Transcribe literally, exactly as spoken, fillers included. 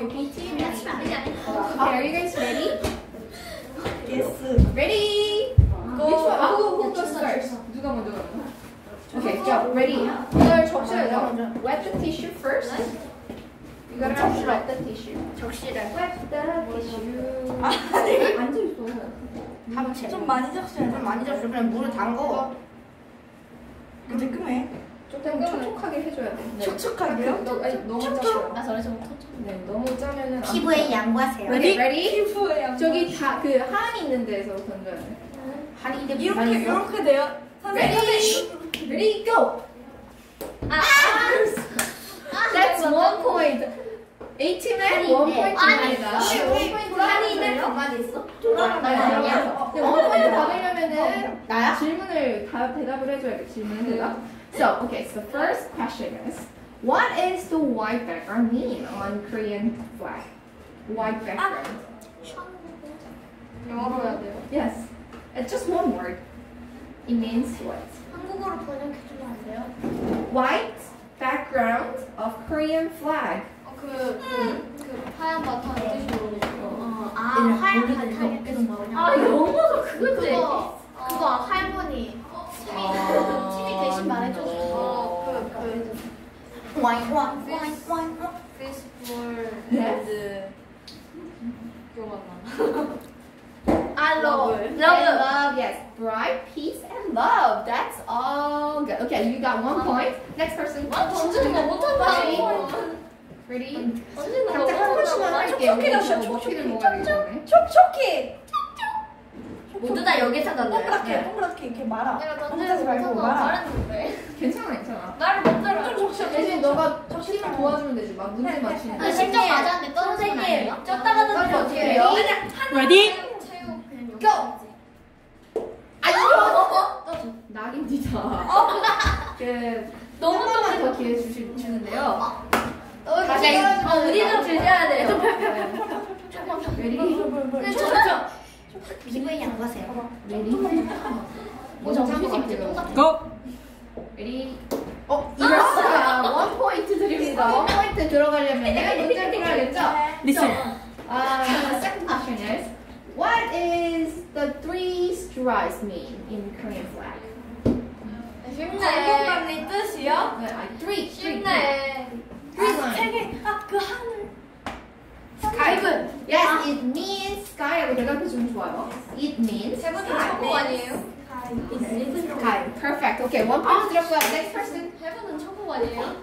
Okay, B team. Okay, are you guys ready? Yes. Ready? Go. Which one? Who, who goes first? 누가 먼저 가요? Okay, go. Ready? 이걸 접시를 wet the tissue first. You gotta have to wet the tissue. 적시를. Wet the tissue. 아, 네. 앉아 있어. 하체. 좀 많이 적셔야 돼. 좀 많이 적셔. 그냥 물을 담궈. 근데 끔해. 조금 촉촉하게 해줘야 돼. 네. 촉촉하게요? 너, 아니, 너무 짜요. 나 저래 좀 톡톡. 네, 너무 짜면은. 피부에 양보하세요. Ready? Ready? 피부에 양. 저기 다 그 한이 있는 데서 던져야 돼. 한이 이제 이렇게 이렇게 돼요. 선생님. Ready? Ready? Go! 아, That's one point. A 팀에 one point입니다. 한이 있는 가만히 있어? 아니야. 근데 one point 받으려면은 나야? 질문을 다 대답을 해줘야 돼. 질문 대답. So, okay. So the first question is, what is the white background mean on Korean flag? White background. 영어로 해야 돼요. Yes. It's just one word. It means what? 한국어로 번역해주면 안 돼요? White background of Korean flag. 그, 그, 그 하얀 바탕 뜻이 모르겠어. 어, 아, 하얀 바탕에 계속 나오냐? 아, 영어가 그거지. 그거, 그거 할머니. 팀이 대신 말해줘서. 어, 그, 그. 와인, 와인, 와인, 와인. 페이스볼. Yes. 기억 안 나. I love, And love. love, yes. Bright, peace, and love. That's all good. Okay, you got one point. Next person. 던지는 거 못한다. Ready? 던지는 거 각자 한 번씩만 못한다. 할게요. 촉촉해라, 우리 촉촉해. 머피를 먹어야 되기 때문에. 촉촉해. 모두 다 여기서 던져요. 동그랗게 동그랗게 이렇게 말아. 내가 던지지 던지는 말고 거 말아. 잘했는데. 괜찮아, 괜찮아. 나를 먼저 좀 적셔. 대신 너가 팀을 도와주면 되지. 막 문제 맞추는 거. 그 심장 맞았는데 떨어지면 안 돼요? 쪘다가 던지면 어떻게 해요? Ready? 체육 그냥 여기. Go! 아이고! 낙입니다. 그, 너무 한 번만 더 기회 주시, 주는데요. 다시 어, 어디 좀 주셔야 돼요. Ready? 피부에 양보하세요. Ready? 뭐 정신 같아요. Go. Ready? 어, 이랬어요. 원 포인트 드립니다. 원 포인트 들어가려면 문제 풀어야겠죠? Listen. Uh, the second question is, what is the three stripes mean in Korean flag? 쉽네. 뜻이요? 네, 아니, three, three, 쉽네. three lines. 세 개. 아, 그 하늘. Sky. Yes, it means sky라고 대답해 주면 좋아요. It means 세 분은 sky. 초보 아니에요? Sky. Perfect. Okay, one point 드렸고요. Next person. 세 분은 초보 아니에요?